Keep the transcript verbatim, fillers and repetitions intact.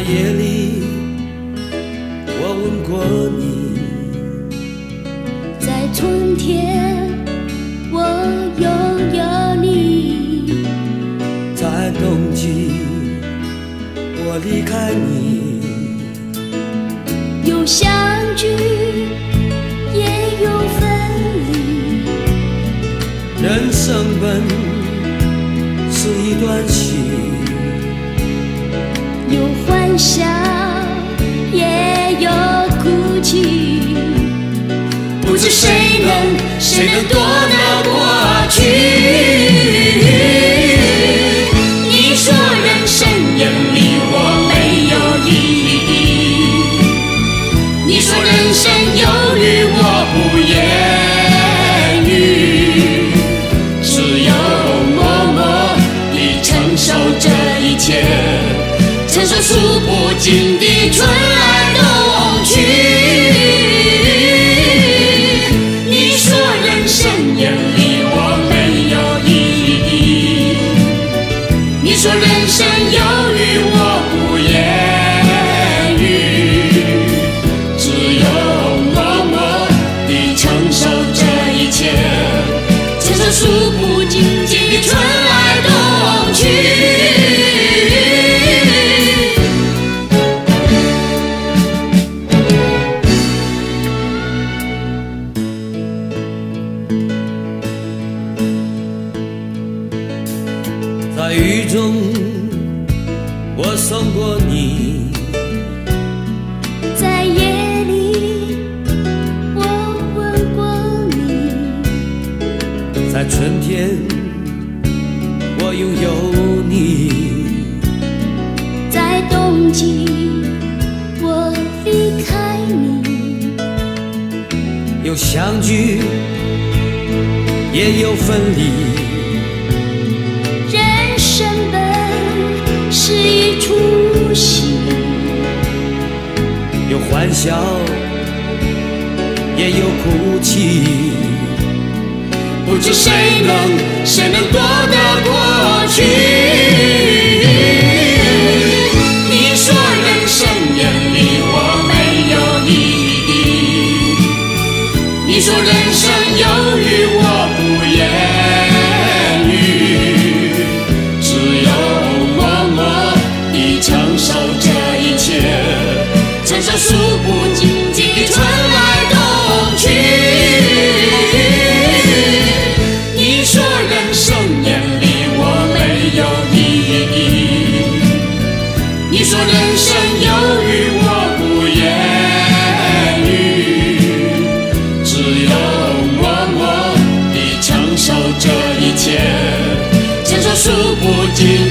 夜里，我吻过你； 在春天，我拥有你； 在冬季，我离开你。 有相聚，也有分离。 人生本是一段戏， 有欢笑，也有哭泣。不知谁能，谁能躲得过去？你说人生眼里我没有意义，你说人生有雨我不言语，只有默默地承受这一切。承受数不尽的春来冬去。你说人生眼里我没有意义，你说人生有雨我不言语，只有默默地承受这一切，承受数不尽的春来冬去。 在雨中，我送过你； 在夜里，我吻过你； 在春天，我拥有你； 在冬季，我离开你。 有相聚，也有分离。 人生本是一出戏， 有欢笑，也有哭泣。 不知谁能，谁能躲得过去？你说人生眼里我没有意义，你说人生有雨我不言语，只有默默地承受这一切，承受数不尽的春来冬去。你说人生眼里我没有意义，你说人生有雨我不言语，只有默默地承受这一切，承受数不尽